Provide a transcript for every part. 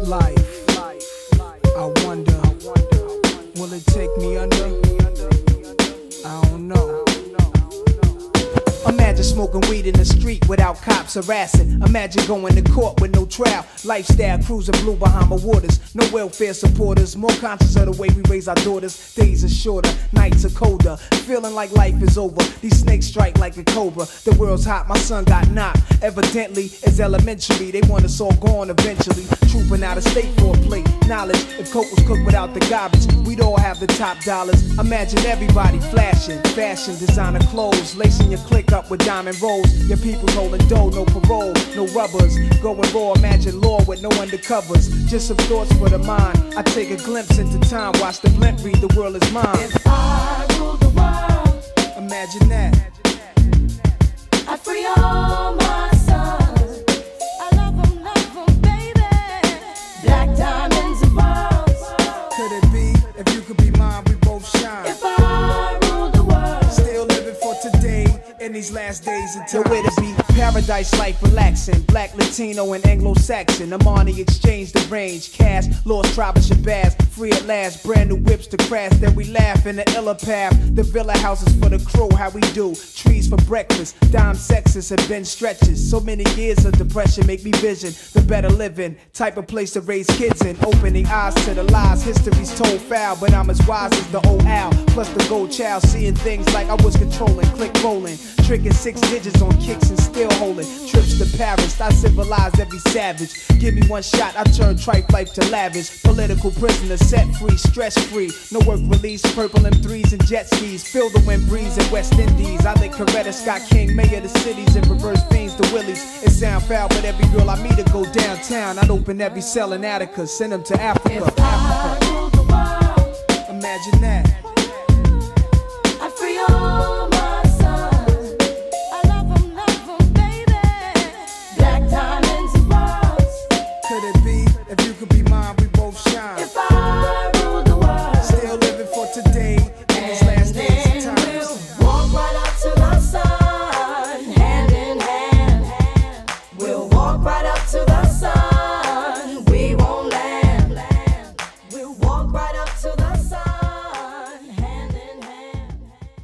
Life, I wonder, will it take me under? I don't know. Imagine smoking weed in the street without cops harassing. Imagine going to court with no trial. Lifestyle cruising blue Bahama waters. No welfare supporters. More conscious of the way we raise our daughters. Days are shorter, nights are colder. Feeling like life is over. These snakes strike like a cobra. The world's hot, my son got knocked. Evidently, it's elementary. They want us all gone eventually. Trooping out of state for a plate. Knowledge, if coke was cooked without the garbage, we'd all have the top dollars. Imagine everybody flashing. Fashion, designer clothes. Lacing your click up with diamond rolls. Your people holding dough, no parole, no rubbers. Going raw, imagine law with no undercovers. Just some thoughts for the mind. I take a glimpse into time, watch the blimp read, the world is mine. If I rule the world, imagine that. I free all my sons. I love them, baby. Black diamonds and pearls. Could it be, if you could be mine, we both shine. If I rule the world, still living for today. In these last days until where to be paradise life relaxing. Black, Latino, and Anglo-Saxon. Amani exchange the range. Cash, lost tribe of Shabazz. Free at last, brand new whips to crash. Then we laugh in the iller path. The villa houses for the crew, how we do. Trees for breakfast, dime sexes and bench stretches. So many years of depression make me vision the better living. Type of place to raise kids in. Opening eyes to the lies, history's told foul. But I'm as wise as the old owl. Plus the gold child, seeing things like I was controlling. Click rolling. Tricking 6 digits on kicks and still holding trips to Paris. I civilized every savage. Give me one shot, I turn tripe life to lavish. Political prisoner, set free, stress free. No work release, purple M3s and jet skis. Feel the wind breeze in West Indies. I think Coretta Scott King, mayor of the cities, and reverse fiends to Willies. It sound foul, but every girl I meet to go downtown. I'd open every cell in Attica, send them to Africa. if I rule the world, imagine that. I free all my sons. I love them, baby. Black diamonds and pearls. Could it be, if you could be mine, we both shine. If I rule the world, Still living for today, in these last days and times. we'll walk right up to the sun, hand in hand. We'll walk right up to the sun. We won't land. We'll walk right up to the sun, hand in hand.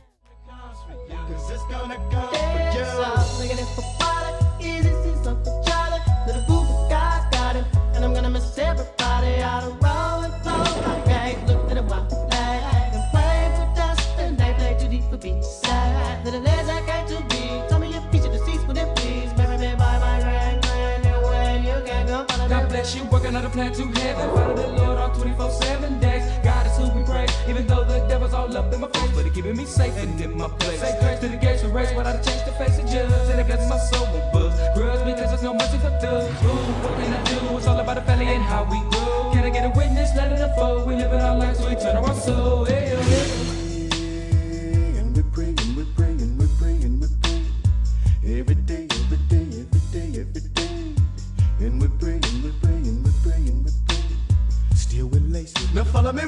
Cause it's gonna go for you. Looking at for quality, easy, see something Charlie. Little boo guys got him, and I'm gonna miss everybody out of row and flow. My gang looked at a while, and playing for dust, and they play too deep for beats. Little legs I came to be. Tell me your feature the seats for them, please. Marry me by my grand, new way you can go follow God them. bless you, working on a plan to heaven. Follow the Lord on 24/7 days. God is who we praise, even though the devil's all up in my face, but he keeping me safe and in my place. Say grace to the gates of race, without a chance to face the judge, and it gets my soul will buzz. Grudge because there's no mercy for thugs. Ooh, what can I do? It's all about the family and how we grow. Can I get a witness? Let it unfold. We live in our lives, so we turn our soul. Hey, And we're praying, we're praying, we're praying, we're praying. Every day, every day, every day, every day. And we're praying, we're praying, we're praying, we're praying. Still with laces. Now follow me,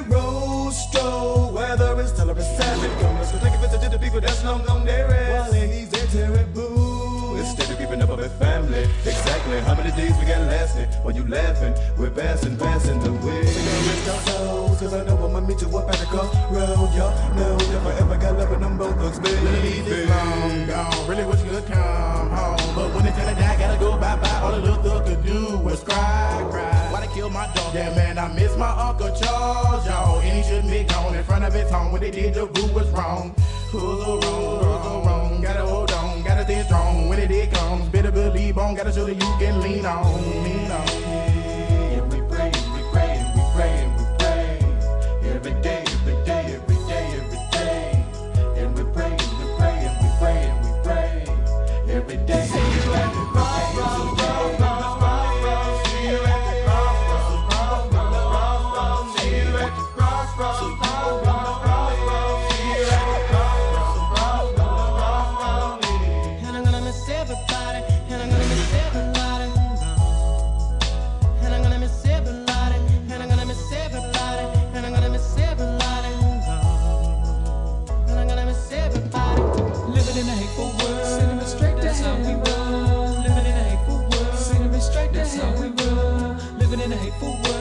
Rosto. Whether it's teller or savage. Come, let's go take a visit to the people that's long gone there. While he's a terrible. Instead of keeping up with family. Exactly how many days we got lasting? While you laughing, we're passing the way. We gonna rest our souls, cause I know I'ma meet you up at the crossroad. Y'all know if I ever got love in them both looks big. It's long gone, really wish you could come home. But when it's time to die, gotta go bye-bye. All the little thug could do was cry. Why they kill my dog? Yeah, man, I miss my Uncle Charles, y'all. And he shouldn't be gone in front of his home. When they did, the boo was wrong. Who's so wrong? Gotta hold on, gotta stay strong. When it comes, better believe on. Gotta show that you can lean on, lean on. And we praying, we praying, we praying, we praying. Every day, every day, every day, every day. And we praying, we praying, we praying, we pray. Every day. See you at the crossroads, crossroads. See you at the crossroads, crossroads. See you at the crossroads, crossroads. See you at the crossroads, crossroads. And I'm gonna miss everybody, and I'm gonna miss everybody. And I'm gonna miss everybody, and I'm gonna miss everybody, and I'm gonna miss everybody. And I'm gonna miss everybody. living in a hateful world. Sending it straight, that's how we roll. Living in a hateful world. Sending it straight, that's how we roll. Living in a hateful world.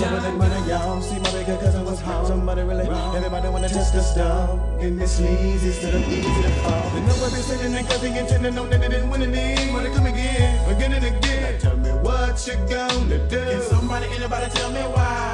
some of that money, y'all. See my bigger cousin was home. Somebody really, everybody wanna test the stuff. In this sleaze, instead of easy to fall. And nobody sitting there cause they intended on that they didn't win any. Wanna come again and again. Now tell me what you gonna do. Can somebody, anybody tell me why?